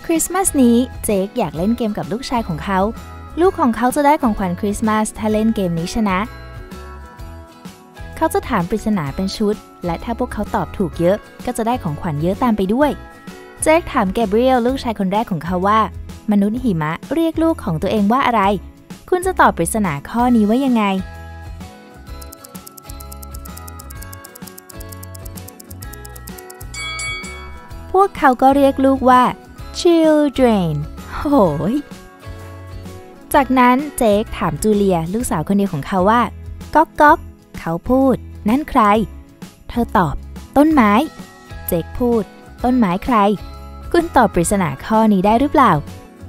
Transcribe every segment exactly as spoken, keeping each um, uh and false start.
คริสต์มาสนี้เจคอยากเล่นเกมกับลูกชายของเขาลูกของเขาจะได้ของขวัญคริสต์มาสถ้าเล่นเกมนี้ชนะเขาจะถามปริศนาเป็นชุดและถ้าพวกเขาตอบถูกเยอะก็จะได้ของขวัญเยอะตามไปด้วยเจคถามแกเบรียลลูกชายคนแรกของเขาว่ามนุษย์หิมะเรียกลูกของตัวเองว่าอะไรคุณจะตอบปริศนาข้อนี้ว่ายังไงพวกเขาก็เรียกลูกว่า children โหยจากนั้นเจคถามจูเลียลูกสาวคนเดียวของเขาว่าก๊อกก๊อกเขาพูดนั่นใครเธอตอบต้นไม้เจคพูดต้นไม้ใครคุณตอบปริศนาข้อนี้ได้หรือเปล่า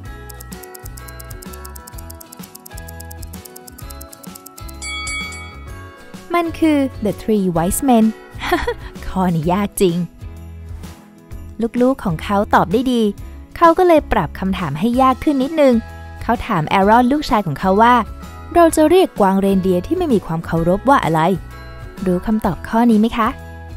มันคือ The Three Wise Men ข้อนี้ยากจริงลูกๆของเขาตอบได้ดีเขาก็เลยปรับคำถามให้ยากขึ้นนิดนึงเขาถามแอรอนลูกชายของเขาว่าเราจะเรียกกวางเรนเดียร์ที่ไม่มีความเคารพว่าอะไรรู้คำตอบข้อนี้ไหมคะ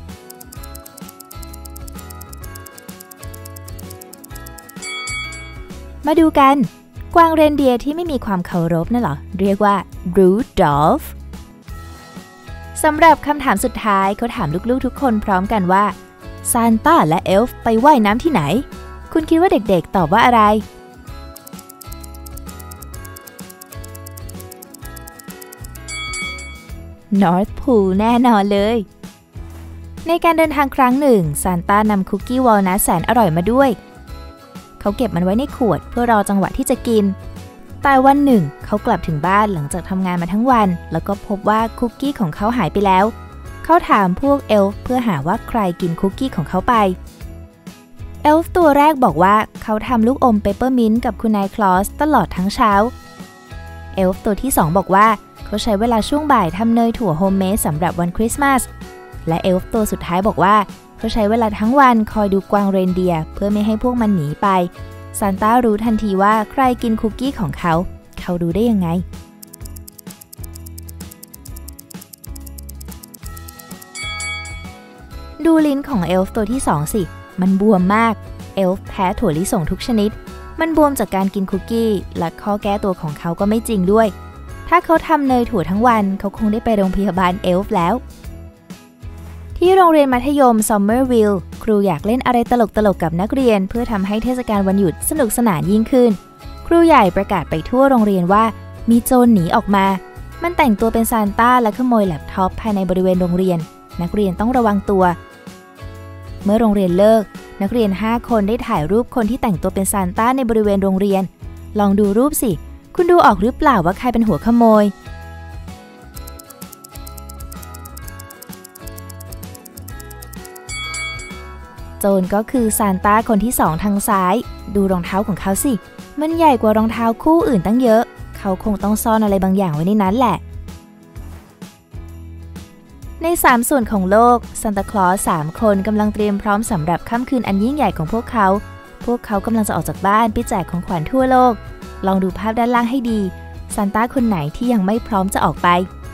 มาดูกันกวางเรนเดียร์ที่ไม่มีความเคารพนั่นหรอเรียกว่า Rudolph สำหรับคำถามสุดท้ายเขาถามลูกๆทุกคนพร้อมกันว่าซานต้าและเอลฟ์ไปว่ายน้ำที่ไหนคุณคิดว่าเด็กๆตอบว่าอะไรNorth Pole แน่นอนเลยในการเดินทางครั้งหนึ่งซานต้านำคุกกี้วอลนัทแสนอร่อยมาด้วยเขาเก็บมันไว้ในขวดเพื่อรอจังหวะที่จะกินแต่วันหนึ่งเขากลับถึงบ้านหลังจากทำงานมาทั้งวันแล้วก็พบว่าคุกกี้ของเขาหายไปแล้วเขาถามพวกเอลฟ์เพื่อหาว่าใครกินคุกกี้ของเขาไปเอลฟ์ตัวแรกบอกว่าเขาทำลูกอมเปปเปอร์มินต์กับคุณนายคลอสตลอดทั้งเช้าเอลฟ์ตัวที่สองบอกว่าเขาใช้เวลาช่วงบ่ายทำเนยถั่วโฮมเมดสำหรับวันคริสต์มาสและเอลฟ์ตัวสุดท้ายบอกว่าเขาใช้เวลาทั้งวันคอยดูกวางเรนเดียร์เพื่อไม่ให้พวกมันหนีไปซานต้ารู้ทันทีว่าใครกินคุกกี้ของเขาเขารู้ได้ยังไงดูลิ้นของเอลฟ์ตัวที่สองสิมันบวมมากเอลฟ์แพ้ถั่วลิสงทุกชนิดมันบวมจากการกินคุกกี้และข้อแก้ตัวของเขาก็ไม่จริงด้วยถ้าเขาทำเนยถั่วทั้งวันเขาคงได้ไปโรงพยาบาลเอลฟ์แล้วที่โรงเรียนมัธยมซัมเมอร์วิลล์ครูอยากเล่นอะไรตลกๆกับนักเรียนเพื่อทำให้เทศกาลวันหยุดสนุกสนานยิ่งขึ้นครูใหญ่ประกาศไปทั่วโรงเรียนว่ามีโจรหนีออกมามันแต่งตัวเป็นซานต้าและขโมยแล็ปท็อปภายในบริเวณโรงเรียนนักเรียนต้องระวังตัวเมื่อโรงเรียนเลิกนักเรียนห้าคนได้ถ่ายรูปคนที่แต่งตัวเป็นซานต้าในบริเวณโรงเรียนลองดูรูปสิคุณดูออกหรือเปล่าว่าใครเป็นหัวขโมยโจรก็คือซานต้าคนที่สองทางซ้ายดูรองเท้าของเขาสิมันใหญ่กว่ารองเท้าคู่อื่นตั้งเยอะเขาคงต้องซ่อนอะไรบางอย่างไว้ในนั้นแหละในสามส่วนของโลกซานตาคลอสสามคนกำลังเตรียมพร้อมสำหรับค่ำคืนอันยิ่งใหญ่ของพวกเขาพวกเขากำลังจะออกจากบ้านไปแจกของขวัญทั่วโลกลองดูภาพด้านล่างให้ดีซานต้าคนไหนที่ยังไม่พร้อมจะออกไป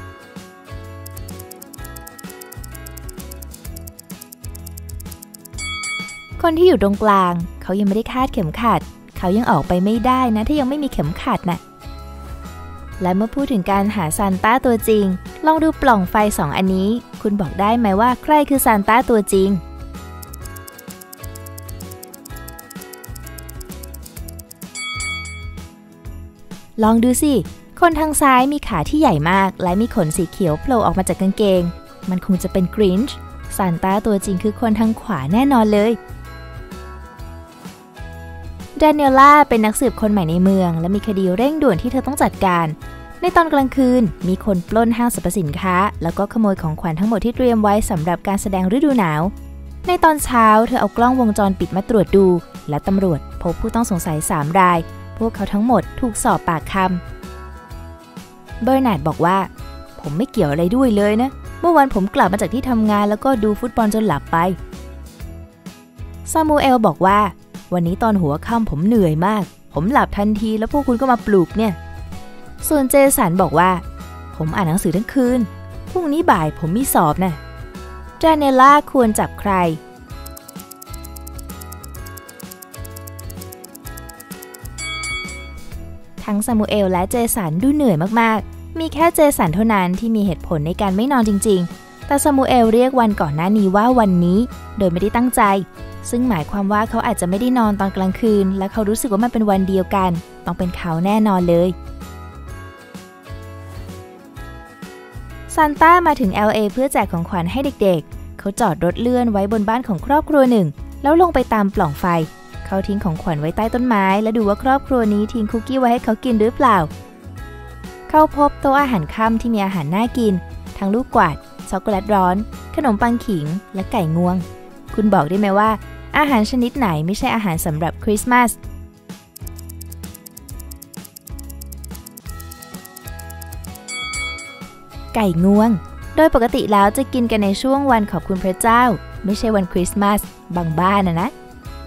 คนที่อยู่ตรงกลางเขายังไม่ได้คาดเข็มขัดเขายังออกไปไม่ได้นะถ้ายังไม่มีเข็มขัดน่ะและเมื่อพูดถึงการหาซานต้าตัวจริงลองดูปล่องไฟสองอันนี้คุณบอกได้ไหมว่าใครคือซานต้าตัวจริงลองดูสิคนทางซ้ายมีขาที่ใหญ่มากและมีขนสีเขียวโผล่ออกมาจากกางเกงมันคงจะเป็นกรินช์ซานต้าตัวจริงคือคนทางขวาแน่นอนเลยดานิเอล่าเป็นนักสืบคนใหม่ในเมืองและมีคดีเร่งด่วนที่เธอต้องจัดการในตอนกลางคืนมีคนปล้นห้างสรรพสินค้าแล้วก็ขโมยของขวัญทั้งหมดที่เตรียมไว้สำหรับการแสดงฤดูหนาวในตอนเช้าเธอเอากล้องวงจรปิดมาตรวจดูและตำรวจพบผู้ต้องสงสัยสามรายพวกเขาทั้งหมดถูกสอบปากคำเบอร์นาร์ดบอกว่าผมไม่เกี่ยวอะไรด้วยเลยนะเมื่อวันผมกลับมาจากที่ทำงานแล้วก็ดูฟุตบอลจนหลับไปซามูเอลบอกว่าวันนี้ตอนหัวค่ำผมเหนื่อยมากผมหลับทันทีแล้วพวกคุณก็มาปลุกเนี่ยส่วนเจสันบอกว่าผมอ่านหนังสือทั้งคืนพรุ่งนี้บ่ายผมมีสอบนะดานิเอล่าควรจับใครทั้งซามูเอลและเจสันดูเหนื่อยมากๆมีแค่เจสันเท่านั้นที่มีเหตุผลในการไม่นอนจริงๆแต่ซามูเอลเรียกวันก่อนหน้านี้ว่าวันนี้โดยไม่ได้ตั้งใจซึ่งหมายความว่าเขาอาจจะไม่ได้นอนตอนกลางคืนและเขารู้สึกว่ามันเป็นวันเดียวกันต้องเป็นเขาแน่นอนเลยซานต้ามาถึง แอล เอ เพื่อแจกของขวัญให้เด็กๆเขาจอดรถเลื่อนไว้บนบ้านของครอบครัวหนึ่งแล้วลงไปตามปล่องไฟเขาทิ้งของขวัญไว้ใต้ต้นไม้และดูว่าครอบครัวนี้ทิ้งคุกกี้ไว้ให้เขากินหรือเปล่าเขาพบโต๊ะอาหารค่ำที่มีอาหารน่ากินทั้งลูกกวาดช็อกโกแลตร้อนขนมปังขิงและไก่งวงคุณบอกได้ไหมว่าอาหารชนิดไหนไม่ใช่อาหารสำหรับคริสต์มาสไก่งวงโดยปกติแล้วจะกินกันในช่วงวันขอบคุณพระเจ้าไม่ใช่วันคริสต์มาสบางบ้านนะนะ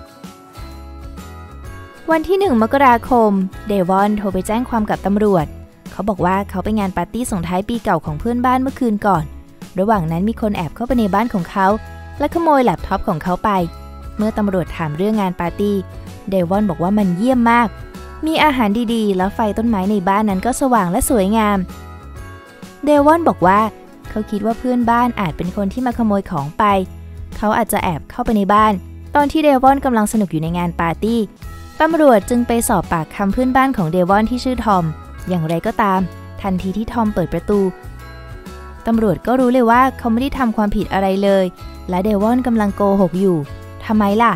วันที่หนึ่งมกราคมเดวอนโทรไปแจ้งความกับตำรวจเขาบอกว่าเขาไปงานปาร์ตี้ส่งท้ายปีเก่าของเพื่อนบ้านเมื่อคืนก่อนระหว่างนั้นมีคนแอบเข้าไปในบ้านของเขาและขโมยแล็ปท็อปของเขาไปเมื่อตำรวจถามเรื่องงานปาร์ตี้เดวอนบอกว่ามันเยี่ยมมากมีอาหารดีๆแล้วไฟต้นไม้ในบ้านนั้นก็สว่างและสวยงามเดวอนบอกว่าเขาคิดว่าเพื่อนบ้านอาจเป็นคนที่มาขโมยของไปเขาอาจจะแอบเข้าไปในบ้านตอนที่เดวอนกำลังสนุกอยู่ในงานปาร์ตี้ตำรวจจึงไปสอบปากคำเพื่อนบ้านของเดวอนที่ชื่อทอมอย่างไรก็ตามทันทีที่ทอมเปิดประตูตำรวจก็รู้เลยว่าเขาไม่ได้ทำความผิดอะไรเลยและเดวอนกำลังโกหกอยู่ทำไมล่ะ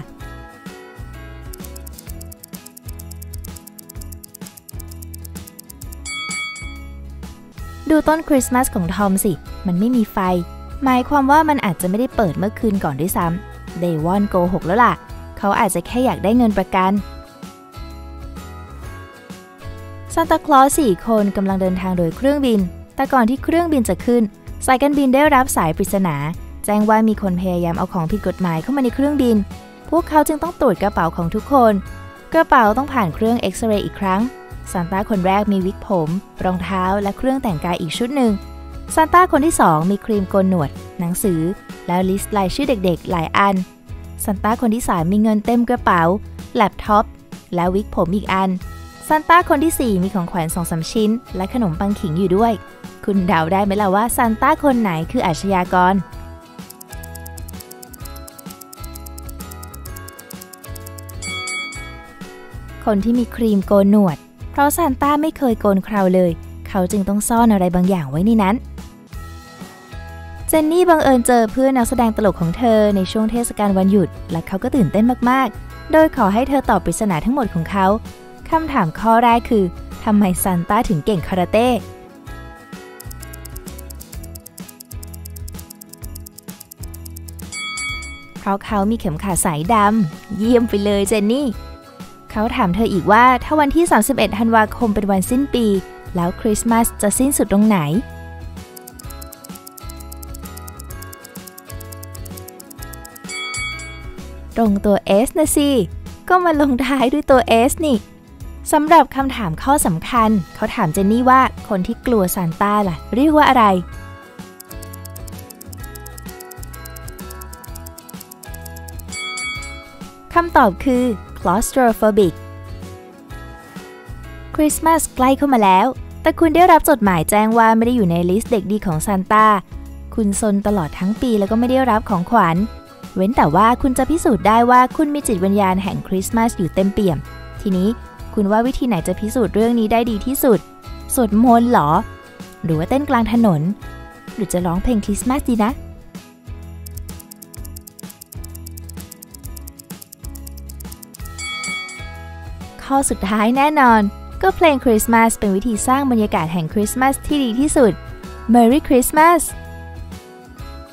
ดูต้นคริสต์มาสของทอมสิมันไม่มีไฟหมายความว่ามันอาจจะไม่ได้เปิดเมื่อคืนก่อนด้วยซ้ำเดวอนโกหกแล้วล่ะเขาอาจจะแค่อยากได้เงินประกันซานตาคลอสสี่คนกำลังเดินทางโดยเครื่องบินแต่ก่อนที่เครื่องบินจะขึ้นสายการบินได้รับสายปริศนาแจ้งว่ามีคนพยายามเอาของผิดกฎหมายเข้ามาในเครื่องบินพวกเขาจึงต้องตรวจกระเป๋าของทุกคนกระเป๋าต้องผ่านเครื่องเอ็กซเรย์อีกครั้งซานต้าคนแรกมีวิกผมรองเท้าและเครื่องแต่งกายอีกชุดหนึ่งซานต้าคนที่สองมีครีมโกนหนวดหนังสือแล้วลิสต์รายชื่อเด็กๆหลายอันซานต้าคนที่สามมีเงินเต็มกระเป๋าแล็ปท็อปและวิกผมอีกอันซานต้าคนที่สี่มีของขวัญ สองสาม ชิ้นและขนมปังขิงอยู่ด้วยคุณเดาได้ไหมล่ะว่าซานต้าคนไหนคืออาชญากรคนที่มีครีมโกนหนวดเพราะซานต้าไม่เคยโกนเคราเลยเขาจึงต้องซ่อนอะไรบางอย่างไว้ในนั้นเจนนี่บังเอิญเจอเพื่อนนักแสดงตลกของเธอในช่วงเทศกาลวันหยุดและเขาก็ตื่นเต้นมากๆโดยขอให้เธอตอบปริศนาทั้งหมดของเขาคำถามข้อแรกคือทำไมซานต้าถึงเก่งคาราเต้เพราะเขามีเข็มขัดสายดำเยี่ยมไปเลยเจนนี่เขาถามเธออีกว่าถ้าวันที่สามสิบเอ็ดธันวาคมเป็นวันสิ้นปีแล้วคริสต์มาสจะสิ้นสุดตรงไหนตรงตัว S นะสิก็มาลงท้ายด้วยตัว S นี่สำหรับคำถามข้อสำคัญเขาถามเจนนี่ว่าคนที่กลัวซานต้าล่ะเรียกว่าอะไรคำตอบคือ claustrophobic คริสต์มาสใกล้เข้ามาแล้วแต่คุณได้รับจดหมายแจ้งว่าไม่ได้อยู่ในลิสต์เด็กดีของซานต้าคุณซนตลอดทั้งปีแล้วก็ไม่ได้รับของขวัญเว้นแต่ว่าคุณจะพิสูจน์ได้ว่าคุณมีจิตวิญญาณแห่งคริสต์มาสอยู่เต็มเปี่ยมทีนี้คุณว่าวิธีไหนจะพิสูจน์เรื่องนี้ได้ดีที่สุดสวดมนต์หรอหรือว่าเต้นกลางถนนหรือจะร้องเพลงคริสต์มาสดีนะข้อสุดท้ายแน่นอนก็เพลงคริสต์มาสเป็นวิธีสร้างบรรยากาศแห่งคริสต์มาสที่ดีที่สุด Merry Christmas